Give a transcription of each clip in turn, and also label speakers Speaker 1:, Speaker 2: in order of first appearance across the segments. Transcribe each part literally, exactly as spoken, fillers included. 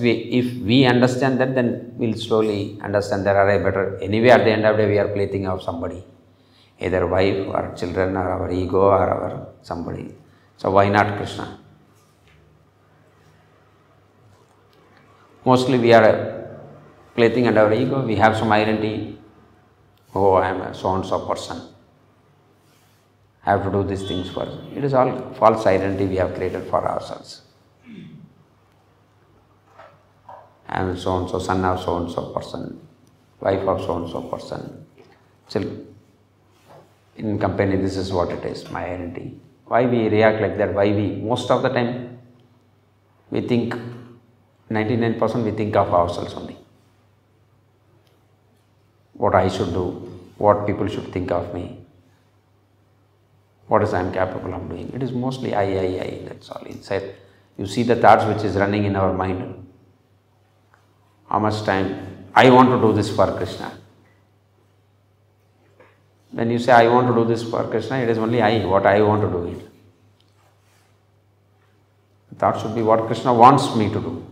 Speaker 1: we, if we understand that, then we'll slowly understand that, are better. Anyway, at the end of the day, we are plaything of somebody, either wife or children or our ego or our somebody. So why not Krishna? Mostly we are plaything under our ego. We have some identity. Oh, I am a so-and-so person. I have to do these things first. It is all false identity we have created for ourselves. I am so-and-so, son of so-and-so person, wife of so-and-so person. Still, in company, this is what it is, my identity. Why we react like that? Why we, most of the time, we think, ninety-nine percent we think of ourselves only. What I should do, what people should think of me, what is I am capable of doing. It is mostly I, I, I, that's all. Inside, you see the thoughts which is running in our mind. How much time I want to do this for Krishna. When you say I want to do this for Krishna, it is only I, what I want to do it. The thought should be what Krishna wants me to do.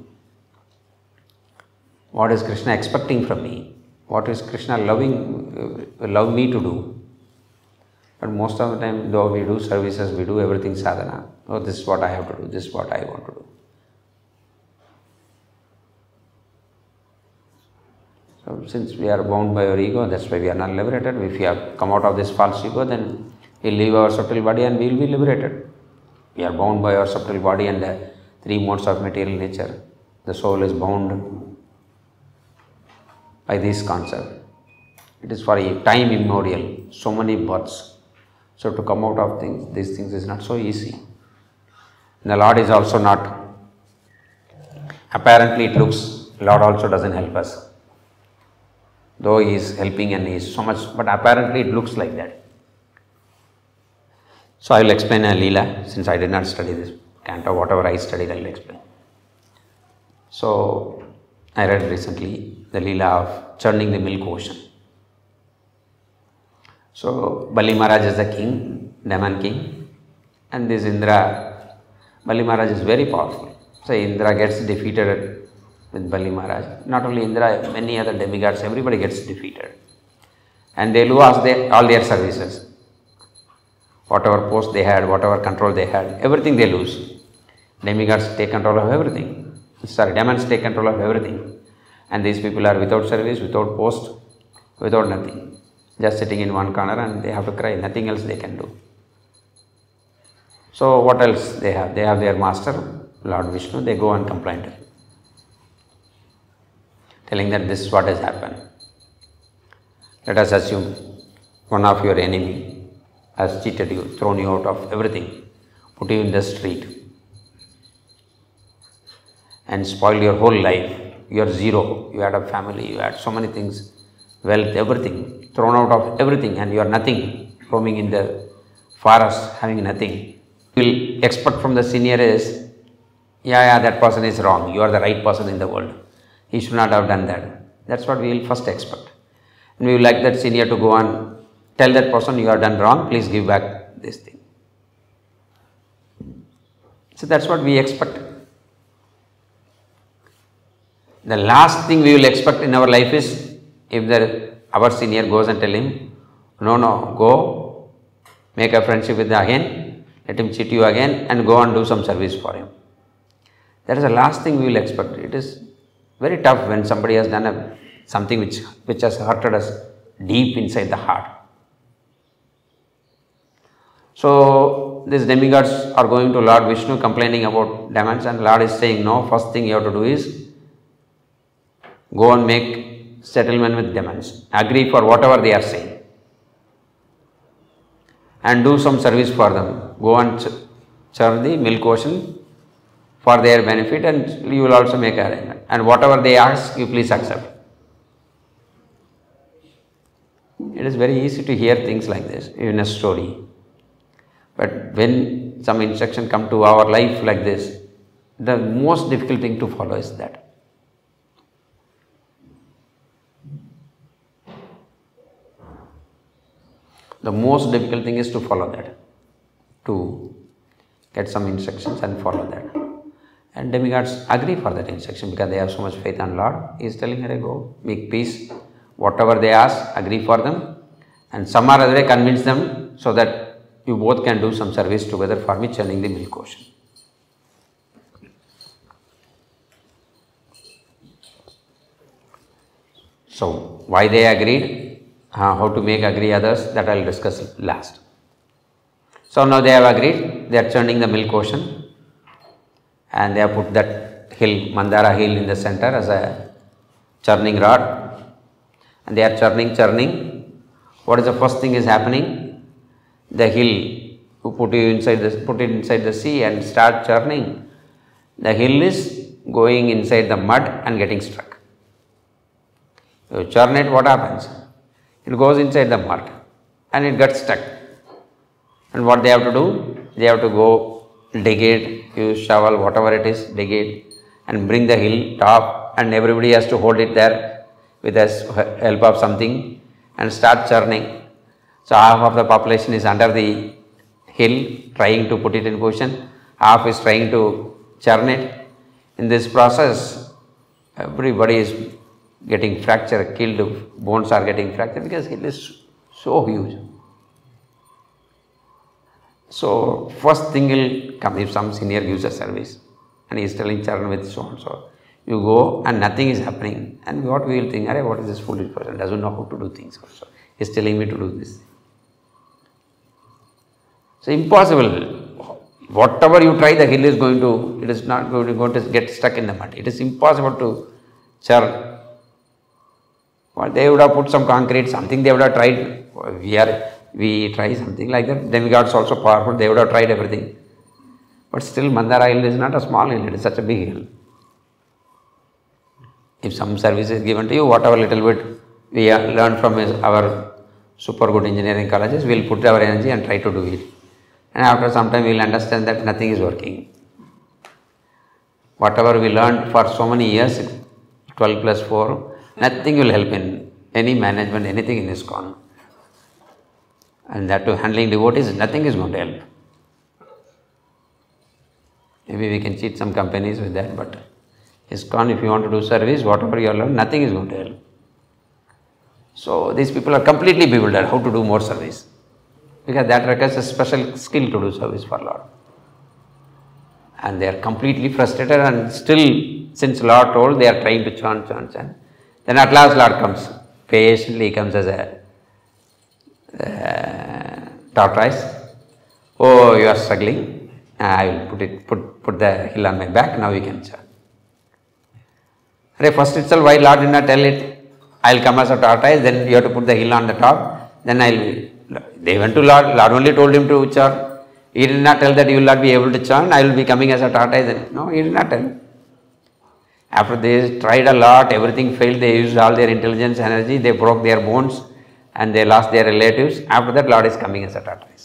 Speaker 1: What is Krishna expecting from me? What is Krishna loving, uh, love me to do? But most of the time, though we do services, we do everything sadhana. Oh, this is what I have to do, this is what I want to do. So, since we are bound by our ego, that's why we are not liberated. If we have come out of this false ego, then we leave our subtle body and we will be liberated. We are bound by our subtle body and the three modes of material nature. The soul is bound by this concept. It is for a time immemorial, so many births. So to come out of things, these things is not so easy. And the Lord is also not, apparently it looks, Lord also doesn't help us. Though he is helping and he is so much, but apparently it looks like that. So I will explain a Leela, since I did not study this canto, whatever I studied I will explain. So I read recently the Leela of churning the milk ocean. So Bali Maharaj is the king, Demon king, and this Indra, Bali Maharaj is very powerful. So Indra gets defeated with Bali Maharaj. Not only Indra, many other demigods, everybody gets defeated. And they lose their, all their services. Whatever post they had, whatever control they had, everything they lose. Demigods take control of everything. Sorry, demons take control of everything. And these people are without service, without post, without nothing. Just sitting in one corner and they have to cry, nothing else they can do. So what else they have? They have their master, Lord Vishnu, they go and complain to him, telling that this is what has happened. Let us assume one of your enemy has cheated you, thrown you out of everything, put you in the street and spoiled your whole life. You are zero, you had a family, you had so many things, wealth, everything, thrown out of everything, and you are nothing, roaming in the forest, having nothing. You will expect from the senior is, yeah, yeah, that person is wrong, you are the right person in the world. He should not have done that. That's what we will first expect. And we will like that senior to go and tell that person, you have done wrong, please give back this thing. So that's what we expect. The last thing we will expect in our life is, if the, our senior goes and tell him, no, no, go, make a friendship with him again, let him cheat you again and go and do some service for him. That is the last thing we will expect. It is very tough when somebody has done a, something which, which has hurted us deep inside the heart. So these demigods are going to Lord Vishnu complaining about demons, and Lord is saying, no, first thing you have to do is go and make settlement with demons, agree for whatever they are saying and do some service for them. Go and ch churn the milk ocean for their benefit, and you will also make an arrangement, and whatever they ask you please accept. It is very easy to hear things like this in a story, but when some instruction come to our life like this, the most difficult thing to follow is that. The most difficult thing is to follow that, to get some instructions and follow that. And demigods agree for that instruction because they have so much faith on Lord. He is telling her, go, make peace, whatever they ask, agree for them, and some or other way convince them so that you both can do some service together for me churning the milk ocean. So, why they agreed, uh, how to make agree others, that I will discuss last. So, now they have agreed, they are churning the milk ocean and they have put that hill, Mandara hill in the center as a churning rod, and they are churning, churning. What is the first thing is happening? The hill, you put it inside the, put it inside the sea and start churning. The hill is going inside the mud and getting stuck. You churn it, what happens? It goes inside the mud and it gets stuck. And what they have to do? They have to go dig it, use shovel, whatever it is, dig it and bring the hill top, and everybody has to hold it there with the help of something and start churning. So, half of the population is under the hill trying to put it in position, half is trying to churn it. In this process, everybody is getting fractured, killed, bones are getting fractured because hill is so huge. So, first thing will come if some senior gives a service and he is telling churn with so and so. You go and nothing is happening, and what we will think, Arey, what is this foolish person, doesn't know how to do things also. He is telling me to do this. So, impossible. Whatever you try, the hill is going to, it is not going to, going to get stuck in the mud. It is impossible to churn. Well, they would have put some concrete, something they would have tried. We are, we try something like that. Demigods also powerful, they would have tried everything. But still, Mandara hill is not a small hill, it is such a big hill. If some service is given to you, whatever little bit we learn from our super good engineering colleges, we will put our energy and try to do it. And after some time, we will understand that nothing is working. Whatever we learned for so many years, twelve plus four, nothing will help in any management, anything in ISKCON. And that to handling devotees, nothing is going to help. Maybe we can cheat some companies with that, but ISKCON, if you want to do service, whatever you have learned, nothing is going to help. So, these people are completely bewildered how to do more service, because that requires a special skill to do service for Lord. And they are completely frustrated, and still, since Lord told, they are trying to chant, chant, chant. Then at last Lord comes, patiently comes as a uh, tortoise. Oh, you are struggling, I will put it, put, put the hill on my back, now you can chant. First itself, why Lord did not tell it, I will come as a tortoise, then you have to put the hill on the top, then I will, they went to Lord, Lord only told him to chant. He did not tell that you will not be able to chant, I will be coming as a tortoise. Then, no, he did not tell. After they tried a lot, everything failed, they used all their intelligence, energy, they broke their bones and they lost their relatives. After that, Lord is coming as a tortoise.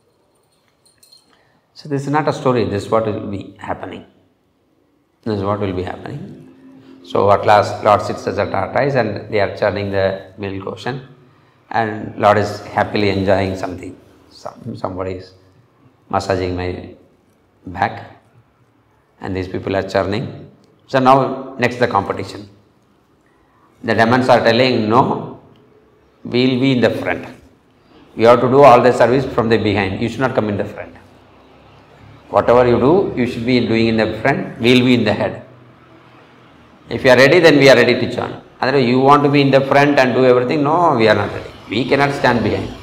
Speaker 1: So, this is not a story, this is what will be happening. This is what will be happening. So, at last Lord sits as a tortoise and they are churning the milk ocean, and Lord is happily enjoying something. Some, somebody is massaging my back and these people are churning. So, now next the competition. The demons are telling, no, we will be in the front. You have to do all the service from the behind, you should not come in the front. Whatever you do, you should be doing in the front, we will be in the head. If you are ready, then we are ready to chant. Otherwise, you want to be in the front and do everything, no, we are not ready. We cannot stand behind.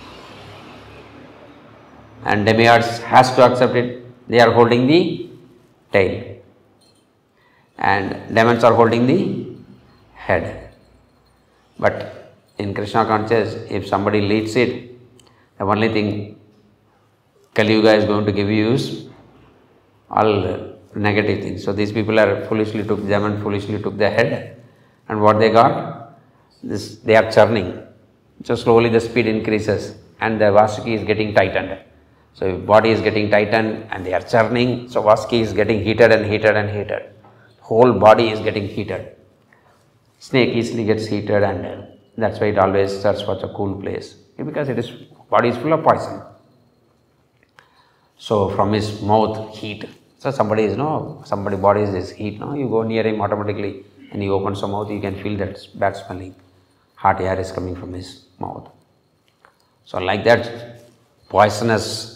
Speaker 1: And demigods has to accept it. They are holding the tail. And demons are holding the head. But in Krishna consciousness, if somebody leads it, the only thing Kali Yuga is going to give you is all negative things. So, these people are foolishly took, demon foolishly took the head, and what they got? This, they are churning. So, slowly the speed increases and the Vasuki is getting tightened. So, body is getting tightened and they are churning. So, Vasuki is getting heated and heated and heated. Whole body is getting heated. Snake easily gets heated, and that's why it always searches for a cool place, because it is body is full of poison. So, from his mouth heat, So somebody is no, somebody body is this heat, no, you go near him automatically and he opens the mouth, you can feel that bad smelling hot air is coming from his mouth. So like that, poisonous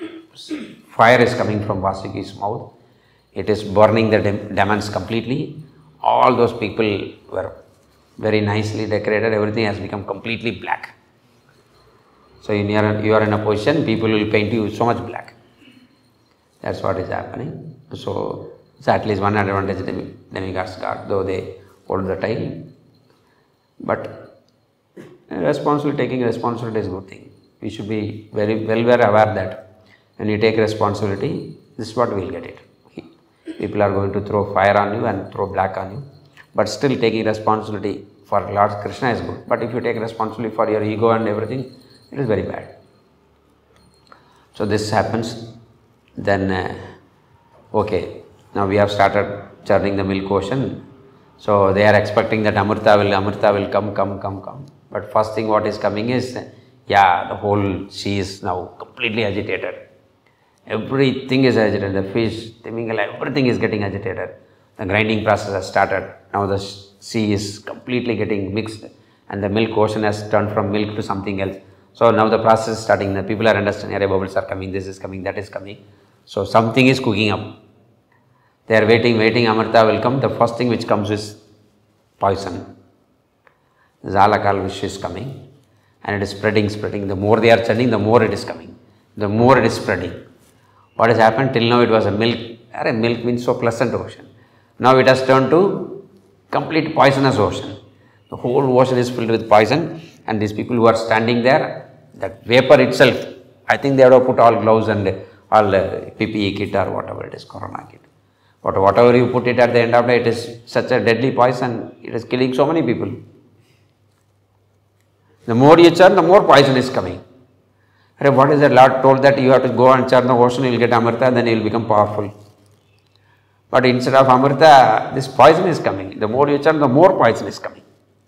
Speaker 1: fire is coming from Vasuki's mouth. It is burning the demons completely. All those people were very nicely decorated. Everything has become completely black. So in your, you are in a position, people will paint you so much black. That's what is happening. So it's at least one advantage demi, demigods got, though they hold the title. But responsibility, taking responsibility is a good thing. We should be very well aware that when you take responsibility, this is what we will get it. People are going to throw fire on you and throw black on you. But still taking responsibility for Lord Krishna is good. But if you take responsibility for your ego and everything, it is very bad. So this happens. Then, uh, okay, now we have started churning the milk ocean. So they are expecting that Amrita will, Amrita will come, come, come, come. But first thing what is coming is, yeah, the whole sea is now completely agitated. Everything is agitated. The fish, the mingle, everything is getting agitated. The grinding process has started. Now the sea is completely getting mixed and the milk ocean has turned from milk to something else. So now the process is starting. The people are understanding, air bubbles are coming, this is coming, that is coming. So something is cooking up. They are waiting, waiting, Amrita will come. The first thing which comes is poison. Zalakal Vish is coming and it is spreading, spreading. The more they are churning, the more it is coming. The more it is spreading. What has happened? Till now it was a milk. Array, milk means so pleasant ocean. Now it has turned to complete poisonous ocean. The whole ocean is filled with poison and these people who are standing there, that vapor itself, I think they have to put all gloves and all uh, P P E kit or whatever it is, corona kit. But whatever you put it at the end of the day, it is such a deadly poison, it is killing so many people. The more you churn, the more poison is coming. What is that? Lord told that you have to go and churn the ocean, you will get Amrita, then you will become powerful. But instead of Amrita, this poison is coming. The more you churn, the more poison is coming.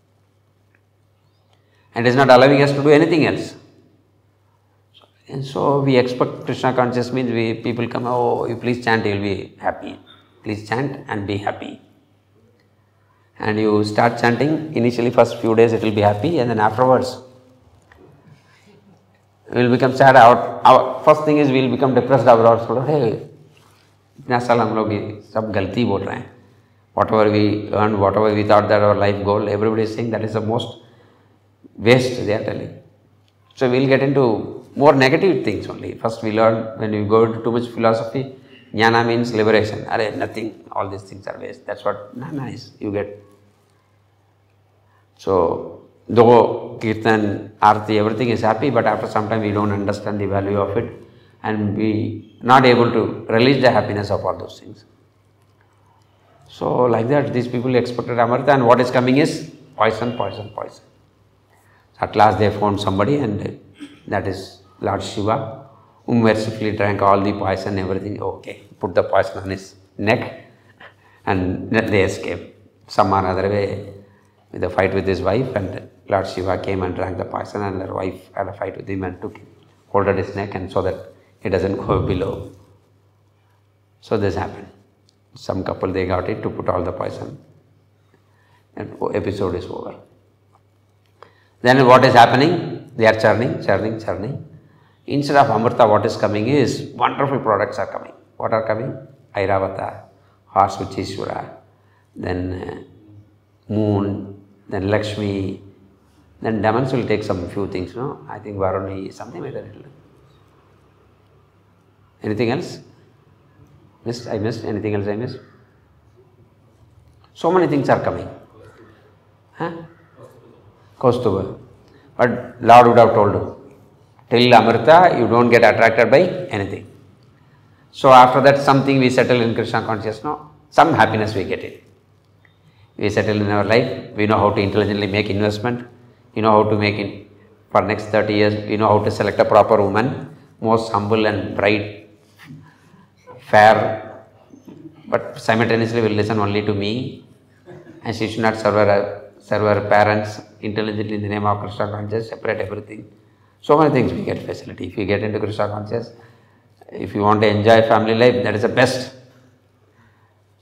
Speaker 1: And it is not allowing us to do anything else. And so we expect Krishna conscious means we people come, oh, you please chant, you will be happy. Please chant and be happy. And you start chanting, initially first few days it will be happy and then afterwards we will become sad. Our, our first thing is we will become depressed afterwards. Hey, इतना साल हम लोग सब गलती बोल रहे हैं. Whatever we earned, whatever we thought that our life goal, everybody is saying that is the most waste they are telling. So we will get into more negative things only. First we learn, when you go into too much philosophy, jnana means liberation. Array, nothing, all these things are waste. That's what jnana is, you get. So, though kirtan, arti, everything is happy, but after some time we don't understand the value of it and we not able to release the happiness of all those things. So, like that, these people expected Amrita and what is coming is poison, poison, poison. At last they found somebody and that is Lord Shiva, who mercifully drank all the poison, everything. Okay, put the poison on his neck and they escaped. Some or other way with a fight with his wife and Lord Shiva came and drank the poison and their wife had a fight with him and took him, holded his neck and so that it doesn't go below. So this happened. Some couple they got it to put all the poison and episode is over. Then what is happening? They are churning, churning, churning. Instead of Amrita, what is coming is wonderful products are coming. What are coming? Airavata, horse which is Ishvara, then uh, moon, then Lakshmi, then demons will take some few things, no? I think Varuni, something like that. Anything else? Missed? I missed? Anything else I missed? So many things are coming. Huh? Kaustuba. But Lord would have told you, till Amrita, you don't get attracted by anything. So after that, something we settle in Krishna consciousness, no? Some happiness we get it. We settle in our life, we know how to intelligently make investment, we know how to make it for next thirty years, we know how to select a proper woman, most humble and bright, fair, but simultaneously will listen only to me and she should not serve her, serve her parents intelligently in the name of Krishna consciousness, separate everything. So many things we get facility. If you get into Krishna consciousness, if you want to enjoy family life, that is the best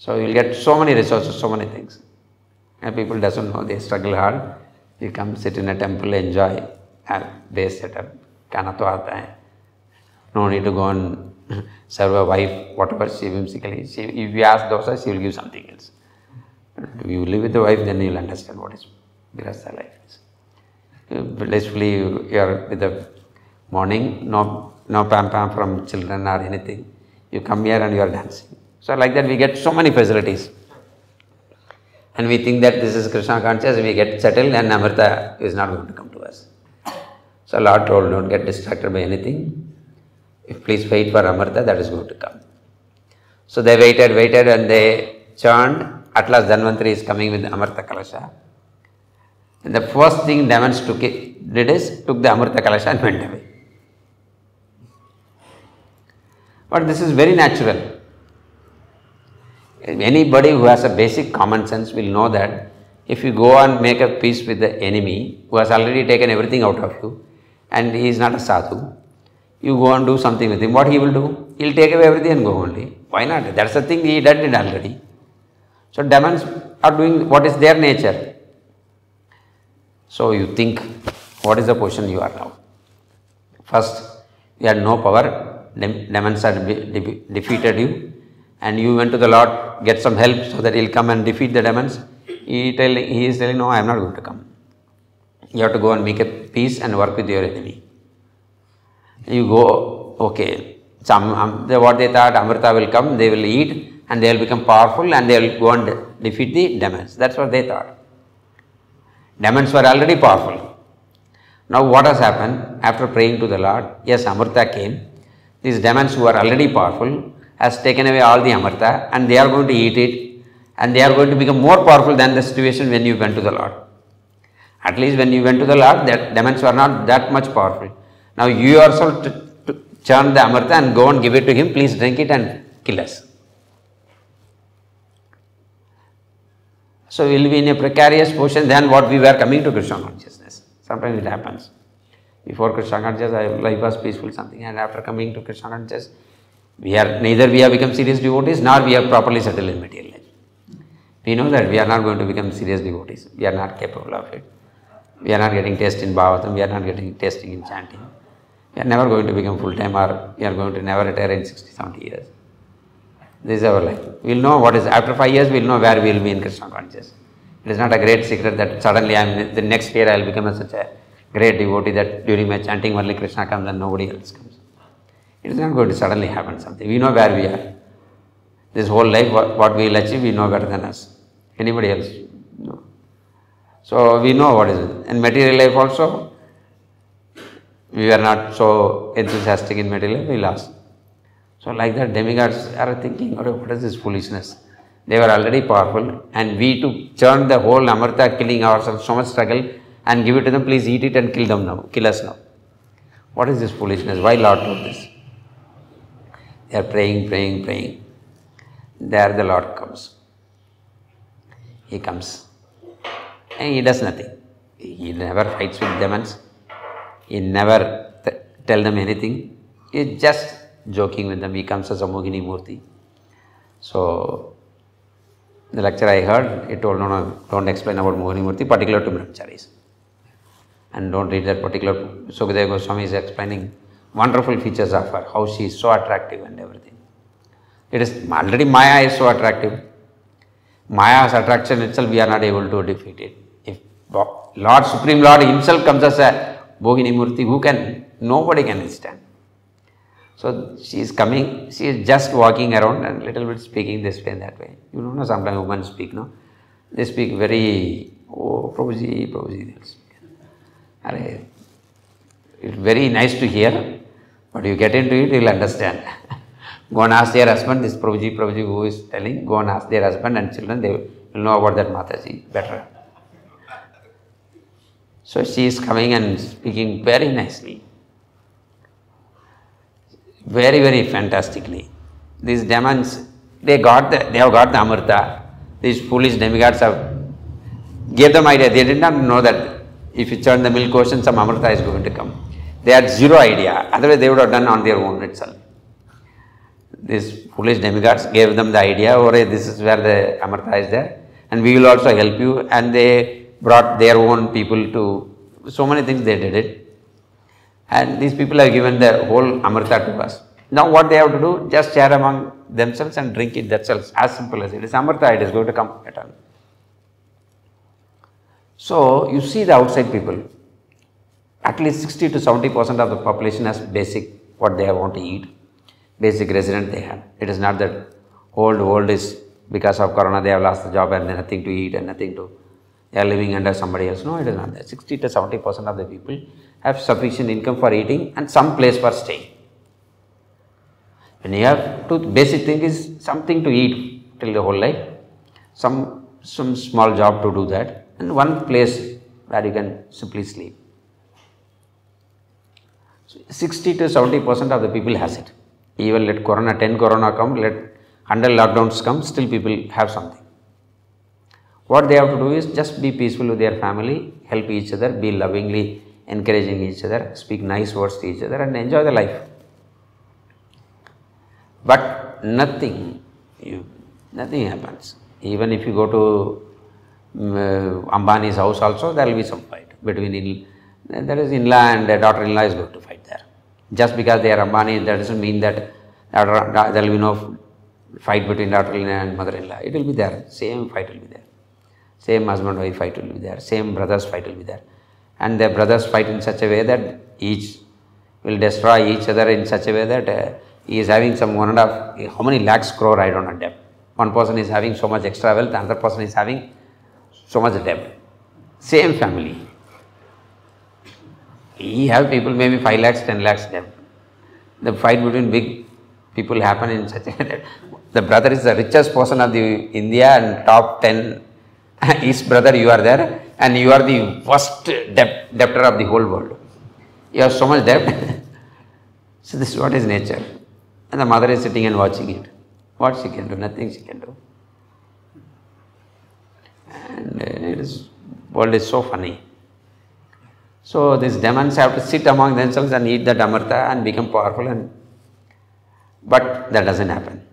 Speaker 1: So you will get so many resources, so many things. And people doesn't know, they struggle hard. You come sit in a temple, enjoy, have base setup, खाना तो आता है. No need to go and serve a wife, whatever she whimsically. She, if you ask dosa, she will give something else. If you live with the wife, then you will understand what is Grihastha life is. Blissfully, you are with the morning, no, no pam pam from children or anything. You come here and you are dancing. So like that we get so many facilities. And we think that this is Krishna conscious, we get settled and Amrita is not going to come to us. So Lord told, don't get distracted by anything. If please wait for Amrita, that is going to come. So they waited, waited and they churned. At last Dhanvantari is coming with Amrita Kalasha. And the first thing demons took it, did is, took the Amrita Kalasha and went away. But this is very natural. Anybody who has a basic common sense will know that if you go and make a peace with the enemy who has already taken everything out of you and he is not a sadhu, you go and do something with him, what he will do? He will take away everything and go only. Why not? That's the thing he did it already. So demons are doing what is their nature. So you think, what is the position you are now? First, you had no power, demons had de defeated you, and you went to the Lord, get some help so that he will come and defeat the demons. He, tell, he is telling, no, I am not going to come. You have to go and make a peace and work with your enemy. You go, okay, some, um, the, what they thought, Amrita will come, they will eat and they will become powerful and they will go and defeat the demons. That's what they thought. Demons were already powerful. Now what has happened? After praying to the Lord, yes, Amrita came. These demons who are already powerful has taken away all the Amrita and they are going to eat it and they are going to become more powerful than the situation when you went to the Lord. At least when you went to the Lord, that demons were not that much powerful. Now you yourself churn the Amrita and go and give it to him, please drink it and kill us. So we will be in a precarious position than what we were coming to Krishna consciousness. Sometimes it happens. Before Krishna consciousness, life was peaceful something, and after coming to Krishna consciousness, we are neither we have become serious devotees nor we have properly settled in material life. We know that we are not going to become serious devotees. We are not capable of it. We are not getting taste in Bhagavatam. We are not getting tasting in chanting. We are never going to become full time, or we are going to never retire in sixty, seventy years. This is our life. We will know what is, after five years, we will know where we will be in Krishna consciousness. It is not a great secret that suddenly I am, the next year I will become a, such a great devotee that during my chanting only Krishna comes and nobody else comes. It is not going to suddenly happen something. We know where we are. This whole life, what, what we will achieve, we know better than us. Anybody else? No. So we know what is it. In material life also, we are not so enthusiastic in material life, we lost. So like that, demigods are thinking, oh, what is this foolishness? They were already powerful and we to churn the whole Amrita, killing ourselves, so much struggle and give it to them, please eat it and kill them now, kill us now. What is this foolishness? Why Lord told this? They are praying, praying, praying. There the Lord comes. He comes and he does nothing. He never fights with demons. He never tell them anything. He just joking with them. He comes as a Mohini Murti. So the lecture I heard, it told, no, no, don't explain about Mohini Murti, particular to brahmacharis. And don't read that particular. Sukadeva Goswami is explaining wonderful features of her, how she is so attractive and everything. It is already Maya is so attractive. Maya's attraction itself, we are not able to defeat it. If Lord, Supreme Lord himself comes as a Mohini Murti, who can, nobody can withstand. So she is coming, she is just walking around and little bit speaking this way and that way. You don't know, sometimes women speak, no? They speak very, oh, Prabhuji, Prabhuji, they'll speak. Arre, it's very nice to hear, but you get into it, you will understand. Go and ask their husband, this Prabhuji, Prabhuji who is telling, go and ask their husband and children, they will know about that Mataji better. So she is coming and speaking very nicely. Very, very fantastically. These demons, they got the, they have got the Amrita. These foolish demigods have gave them idea. They did not know that if you churn the milk ocean, some Amrita is going to come. They had zero idea. Otherwise, they would have done on their own itself. These foolish demigods gave them the idea, or oh, this is where the Amrita is there, and we will also help you, and they brought their own people to, so many things they did it, and these people have given the whole Amrita to us. Now what they have to do, just share among themselves and drink it themselves, as simple as it is. Amrita, it is going to come at all. So you see the outside people, at least sixty to seventy percent of the population has basic, what they want to eat, basic resident they have. It is not that old world is, because of corona they have lost the job and nothing to eat and nothing to, they are living under somebody else. No, it is not that. sixty to seventy percent of the people have sufficient income for eating and some place for staying. When you have to, basic thing is something to eat till the whole life, some, some small job to do that, and one place where you can simply sleep. So sixty to seventy percent of the people has it. Even let corona, ten corona come, let one hundred lockdowns come, still people have something. What they have to do is just be peaceful with their family, help each other, be lovingly encouraging each other, speak nice words to each other and enjoy the life. But nothing, you, nothing happens. Even if you go to um, uh, Ambani's house also, there will be some fight between, in, there is in-law and daughter-in-law is going to fight there. Just because they are Ambani, that doesn't mean that there will be no fight between daughter-in-law and mother-in-law. It will be there, same fight will be there. Same husband-wife fight will be there, same brothers fight will be there. And the brothers fight in such a way that each will destroy each other in such a way that uh, he is having some one and a half, how many lakhs crore, I don't know, debt. One person is having so much extra wealth, another person is having so much debt. Same family. He have people maybe five lakhs, ten lakhs debt. The fight between big people happen in such a way that the brother is the richest person of the India and top ten, his brother you are there and you are the worst debt, debtor of the whole world. You have so much debt. So this is what is nature. And the mother is sitting and watching it. What she can do? Nothing she can do. And uh, it is, world is so funny. So these demons have to sit among themselves and eat the Amrita and become powerful, and but that doesn't happen.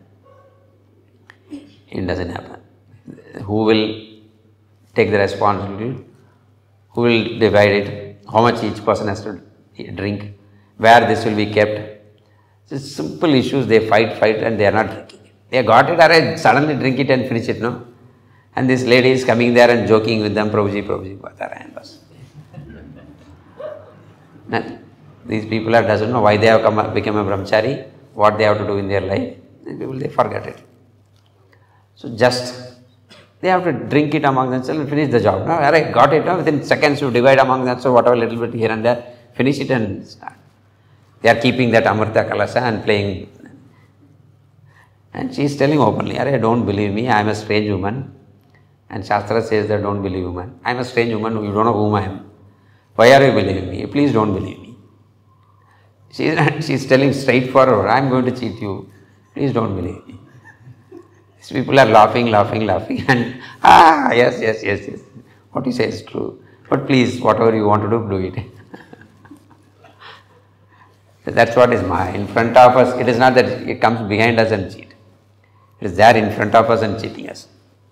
Speaker 1: It doesn't happen. Who will take the responsibility? Who will divide it? How much each person has to drink? Where this will be kept? It's simple issues, they fight, fight and they are not drinking it. They got it, or suddenly drink it and finish it, no? And this lady is coming there and joking with them, Prabhuji, Prabhuji, bata rahe hain bas. Nothing. These people are doesn't know why they have come, become a brahmachari, what they have to do in their life. These people, they forget it. So just, they have to drink it among themselves and finish the job. No, I got it, no? Within seconds you divide among themselves, whatever little bit here and there, finish it and start. They are keeping that Amrita Kalasha and playing. And she is telling openly, Arey, don't believe me, I am a strange woman. And Shastra says that don't believe woman. I am a strange woman, you don't know whom I am. Why are you believing me? Please don't believe me. She is, she is telling straightforward, I am going to cheat you. Please don't believe me. These people are laughing, laughing, laughing and ah, yes, yes, yes, yes. What you say is true. But please, whatever you want to do, do it. That's what is Maya. In front of us, it is not that it comes behind us and cheat. It is there in front of us and cheating us.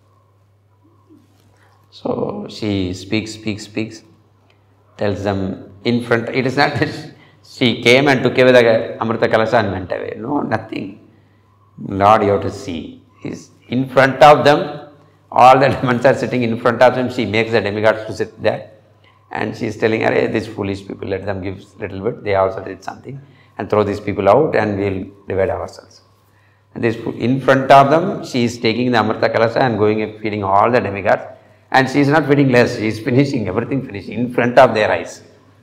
Speaker 1: So she speaks, speaks, speaks, tells them in front, it is not that she came and took away the Amrita Kalasha and went away. No, nothing. Lord, you have to see. He's in front of them, all the demons are sitting in front of them, she makes the demigods to sit there. And she is telling her, hey, these foolish people, let them give little bit, they also did something, and throw these people out and we will divide ourselves. And this, in front of them, she is taking the Amrita Kalasha and going and feeding all the demigods, and she is not feeding less, she is finishing, everything finishing, in front of their eyes.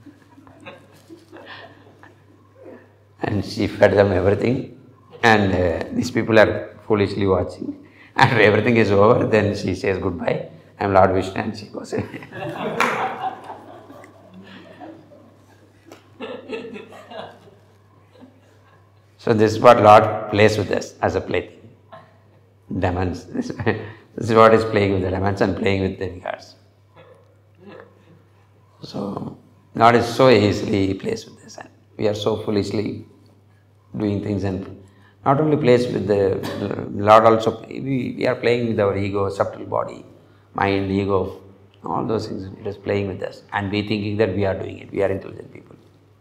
Speaker 1: And she fed them everything, and uh, these people are foolishly watching. After everything is over, then she says goodbye, I am Lord Vishnu, and she goes away. So this is what Lord plays with us as a plaything. Demons. This, this is what is playing with the demons and playing with the demigods. So Lord is so easily plays with us, and we are so foolishly doing things and Not only plays with the Lord, also we, we are playing with our ego, subtle body, mind, ego, all those things. It is playing with us, and we thinking that we are doing it. We are intelligent people.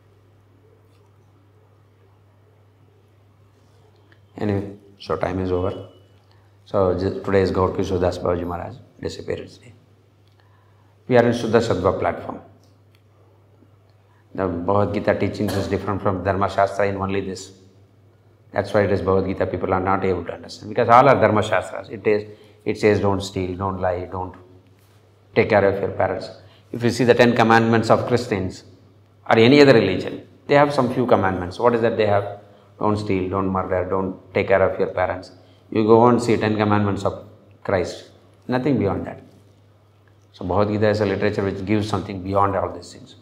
Speaker 1: Anyway, so time is over. So today is Gaur Kishore Das Babaji Maharaj disappearance day. We are in Shuddha Sattva platform. The Bhagavad Gita teachings is different from Dharma Shastra in only this. That's why it is Bhagavad Gita people are not able to understand, because all are Dharma Shastras. It is, it says don't steal, don't lie, don't take care of your parents. If you see the Ten Commandments of Christians or any other religion, they have some few commandments. What is that they have? Don't steal, don't murder, don't take care of your parents. You go and see Ten Commandments of Christ. Nothing beyond that. So Bhagavad Gita is a literature which gives something beyond all these things.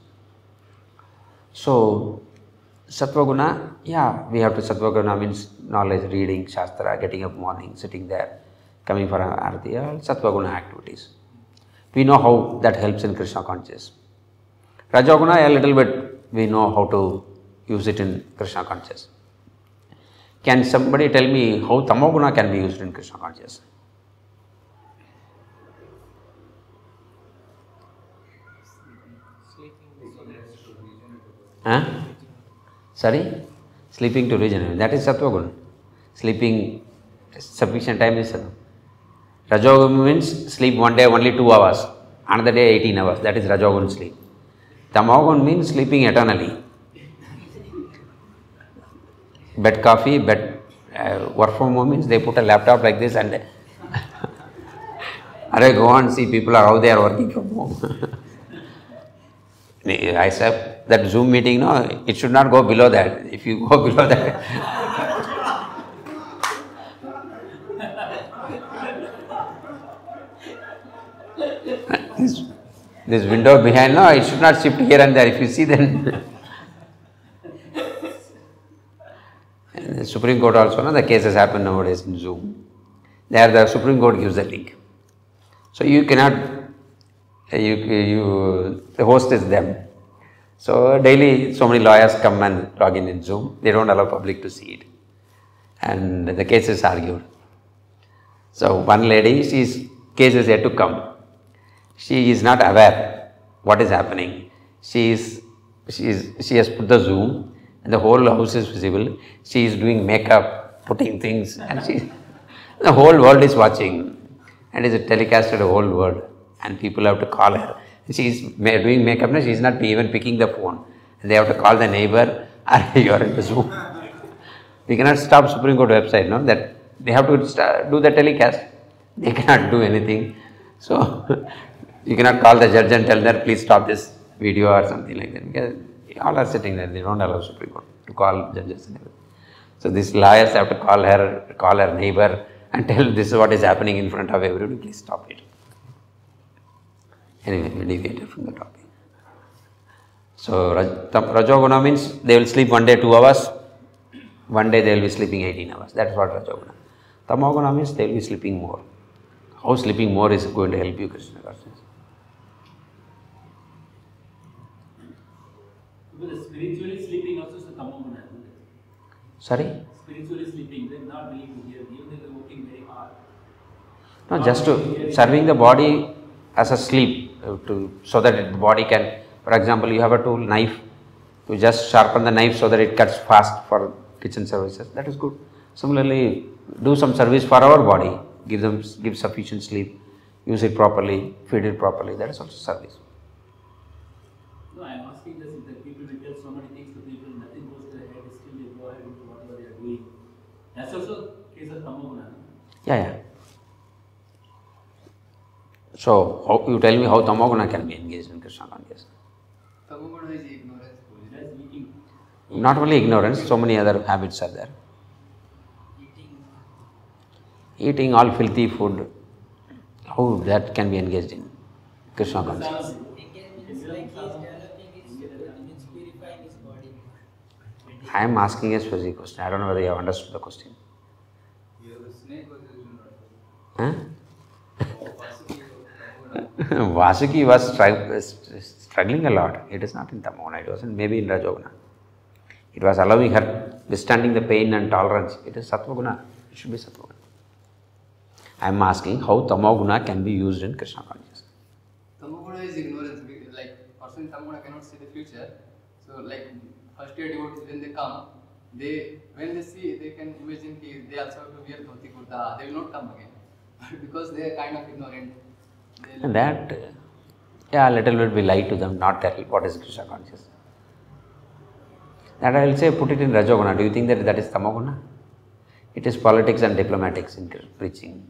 Speaker 1: So Sattva Guna, yeah, we have to. Sattva Guna means knowledge, reading, Shastra, getting up morning, sitting there, coming for an arati, all Sattva Guna activities. We know how that helps in Krishna consciousness. Raja Guna, a little bit, we know how to use it in Krishna consciousness. Can somebody tell me how Tamo Guna can be used in Krishna consciousness? Huh? Sorry? Sleeping to regenerate. That is Sattva Guna. Sleeping sufficient time is Sattva. Rajoguna means sleep one day only two hours, another day eighteen hours. That is Rajoguna sleep. Tamoguna means sleeping eternally. Bed coffee, bed uh, work from home means they put a laptop like this and I go and see people are how they are working from home. I said that Zoom meeting, no, it should not go below that. If you go below that, this, this window behind, no, it should not shift here and there. If you see, then and the Supreme Court also, no, the cases happen nowadays in Zoom. There, the Supreme Court gives a link, so you cannot. You, you, the host is them. So daily so many lawyers come and log in in Zoom. They don't allow public to see it. And the case is argued. So one lady, she's case is yet to come. She is not aware what is happening. She is, she is, she has put the Zoom and the whole house is visible. She is doing makeup, putting things, and she, the whole world is watching, and it is telecasted the whole world. And people have to call her. She is doing makeup, no, she is not even picking the phone. They have to call the neighbor, you are in the Zoom. We cannot stop Supreme Court website, no, that they have to start, do the telecast. They cannot do anything. So, you cannot call the judge and tell them, please stop this video or something like that. Because all are sitting there, they don't allow Supreme Court to call judges and everything. So, these lawyers have to call her, call her neighbor and tell this is what is happening in front of everybody, please stop it. Anyway, we deviated from the topic. So, Rajoguna means they will sleep one day two hours, one day they will be sleeping eighteen hours. That is what Rajoguna. Tamoguna means they will be sleeping more. How sleeping more is going to help you, Krishna consciousness?
Speaker 2: Because spiritually sleeping also is a Tamoguna.
Speaker 1: Sorry?
Speaker 2: Spiritually sleeping, they are not willing to hear, even they are working very hard.
Speaker 1: No, just to serving the body as a sleep, to so that the body can, for example, you have a tool, knife, you just sharpen the knife so that it cuts fast for kitchen services. That is good. Similarly, do some service for our body, give them, give sufficient sleep, use it properly, feed it properly. That is also service.
Speaker 2: No, I am asking this, if the people will tell so many things to people, nothing goes to their head, still they go ahead with whatever they are doing. That's also case of Tamoguna.
Speaker 1: Yeah, yeah. So, how, you tell me how Tamoguna can be engaged in Krishna consciousness?
Speaker 3: Tamoguna is ignorance.
Speaker 2: That's eating.
Speaker 1: Not only ignorance, so many other habits are there.
Speaker 3: Eating.
Speaker 1: Eating all filthy food, how that can be engaged in Krishna consciousness?
Speaker 3: It can means like he is developing his food, means purifying his body.
Speaker 1: I am asking a specific question. I don't know whether you have understood the question.
Speaker 3: You have a snake or
Speaker 1: Huh? Vasuki was struggling a lot. It is not in Tamoguna, it was in, maybe in Rajoguna. It was allowing her withstanding the pain and tolerance, it is Sattva Guna. It should be Sattva Guna. I am asking how Tamoguna can be used in Krishna consciousness.
Speaker 4: Tamoguna is ignorance. Like, person in Tamoguna cannot see the future. So, like, first year devotees, when they come, they, when they see, they can imagine they also have to wear dhoti kurta. They will not come again. Because they are kind of ignorant. They
Speaker 1: And that, yeah, a little bit we lie to them, not tell what is Krishna consciousness. That I will say, put it in Rajoguna. Do you think that that is Tamoguna? It is politics and diplomatics in preaching.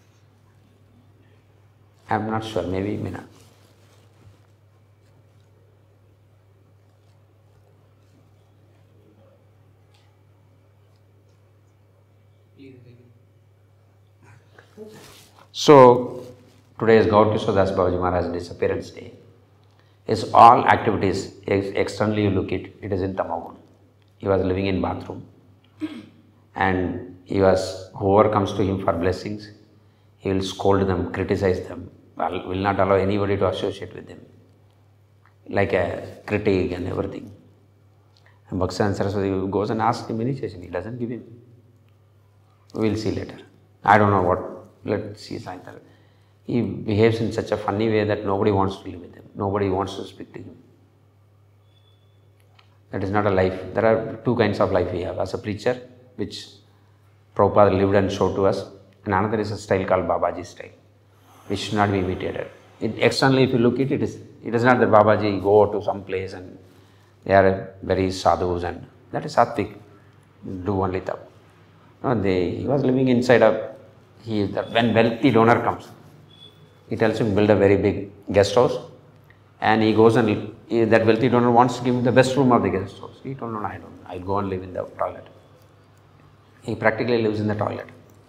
Speaker 1: I am not sure, maybe, may not. So, today is Gaur Kishore Das Babaji Maharaj's disappearance day. His all activities, ex externally you look at, it is in Tamoguna. He was living in bathroom. And he was, whoever comes to him for blessings, he will scold them, criticize them, will not allow anybody to associate with them, like a critic and everything. And Bhaktivedanta Saraswati goes and asks him initiation, he doesn't give him. We will see later. I don't know what, let's see later. He behaves in such a funny way that nobody wants to live with him, nobody wants to speak to him. That is not a life. There are two kinds of life we have. As a preacher, which Prabhupada lived and showed to us, and another is a style called Babaji style, which should not be imitated. It, externally, if you look at it, it is, it is not that Babaji go to some place and they are very sadhus and that is sattvic, do only tap. No, they, he was living inside a, he, that when wealthy donor comes, he tells him build a very big guest house and he goes and he, that wealthy donor wants to give him the best room of the guest house. He told him, no, I don't, I'll go and live in the toilet. He practically lives in the toilet.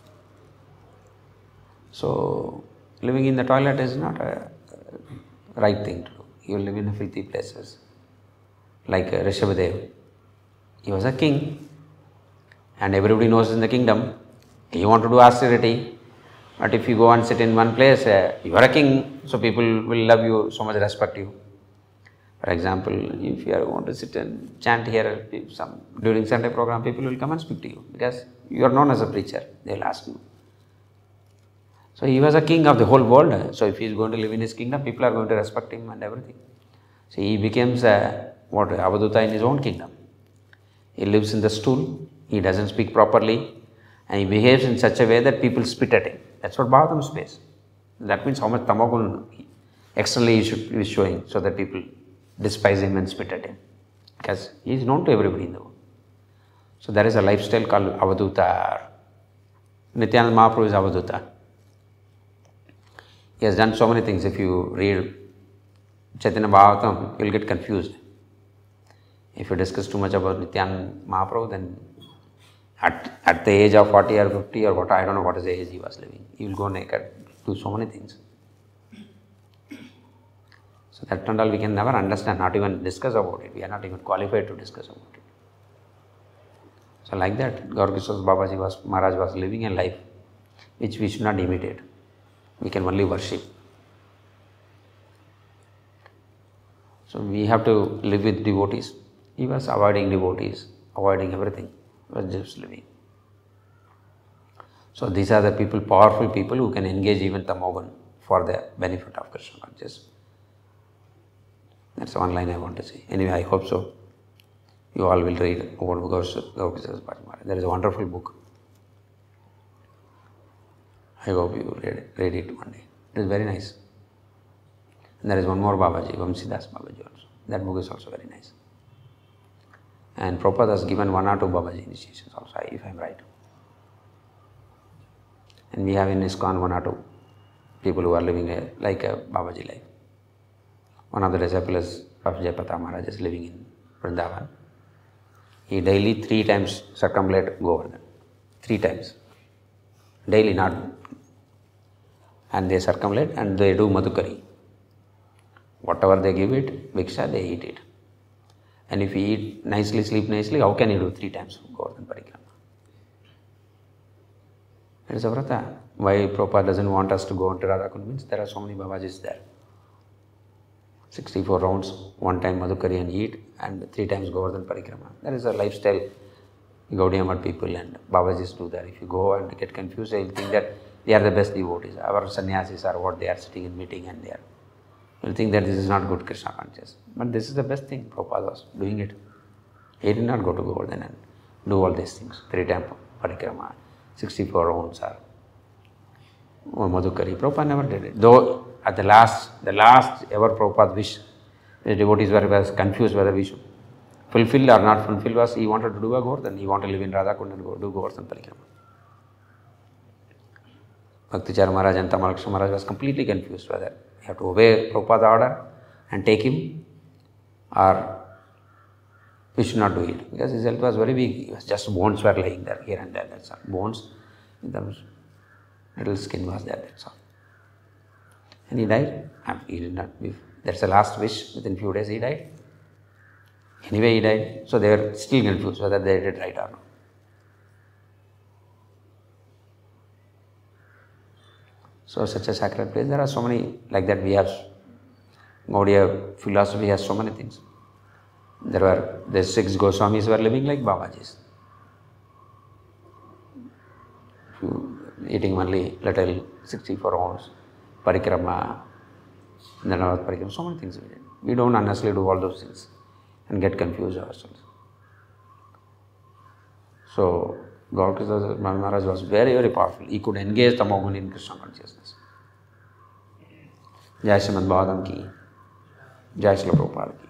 Speaker 1: So, living in the toilet is not a right thing to do. You live in filthy places. Like uh, Rishabhadev, he was a king and everybody knows in the kingdom, he wanted to do austerity. But if you go and sit in one place, uh, you are a king, so people will love you, so much respect you. For example, if you are going to sit and chant here some, during Sunday program, people will come and speak to you because you are known as a preacher, they will ask you. So he was a king of the whole world, so if he is going to live in his kingdom, people are going to respect him and everything. So he becomes a, what, Avaduta in his own kingdom. He lives in the stool, he doesn't speak properly, and he behaves in such a way that people spit at him. That's what Bhagavatam says. That means how much Tamagun externally he should be showing so that people despise him and spit at him. Because he is known to everybody in the world. So there is a lifestyle called Avaduta. Nityananda Mahaprabhu is Avaduta. He has done so many things. If you read Chaitanya Bhagavatam, you will get confused. If you discuss too much about Nityananda Mahaprabhu, then at, at the age of forty or fifty or what, I don't know what is the age he was living, he will go naked, do so many things. So that and all we can never understand, not even discuss about it. We are not even qualified to discuss about it. So like that, Gaur Kishore Babaji was, Maharaj was living a life which we should not imitate. We can only worship. So we have to live with devotees. He was avoiding devotees, avoiding everything. He was just living. So these are the people, powerful people who can engage even Tamogun for the benefit of Krishna consciousness. That's one line I want to say. Anyway, I hope so. You all will read about Gaur Kishore Babaji Maharaj. There is a wonderful book. I hope you read it, read it one day. It is very nice. And there is one more Babaji, Vamsidas Babaji also. That book is also very nice. And Prabhupada has given one or two Babaji initiations also, if I am right. And we have in ISKCON one or two people who are living a, like a Babaji life. One of the disciples of Jayapataka Maharaj is living in Vrindavan. He daily three times circumambulate Govardhan. Three times. Daily, not. And they circumambulate and they do Madhukari. Whatever they give it, Bhiksha, they eat it. And if he eat nicely, sleep nicely, how can he do three times Govardhan Parikrama? It is a vrata. Why Prabhupada doesn't want us to go into Radha Kund means there are so many Babajis there. sixty-four rounds, one time Madhukari and eat, and three times Govardhan Parikrama. That is a lifestyle Gaudiya Math people and Babajis do that. If you go and get confused, they will think that they are the best devotees. Our sannyasis are what they are sitting in meeting and they are. You will think that this is not good Krishna consciousness. But this is the best thing. Prabhupada was doing it. He did not go to Govardhan and do all these things. Three temple parikrama, sixty-four rounds are Madhukari. Prabhupada never did it. Though at the last, the last ever Prabhupada wish, the devotees were was confused whether we should fulfill or not fulfill, was he wanted to do a Govardhan. He wanted to live in Radhakund and go do Govardhan parikrama. Bhaktichar Maharaj and Tamalakshmi Maharaj was completely confused whether you have to obey Prabhupada's order and take him or we should not do it. Because his health was very weak. It was just bones were lying there here and there. That's all. Bones, the little skin was there. That's all. And he died. He did not. That's the last wish. Within few days he died. Anyway, he died. So they were still confused whether they did right or not. So such a sacred place, there are so many like that. We have Gaudiya philosophy has so many things. There were the six Goswamis were living like Babajis, eating only little sixty-four ounce parikrama, Dhanavad parikrama. So many things we did. We don't unnecessarily do all those things and get confused ourselves. So Gaur-Krishna Maharaj was very, very powerful. He could engage the Tamoguni in Krishna consciousness. Jai Srimad Bhagavatam ki, Jai Srila Prabhupada ki.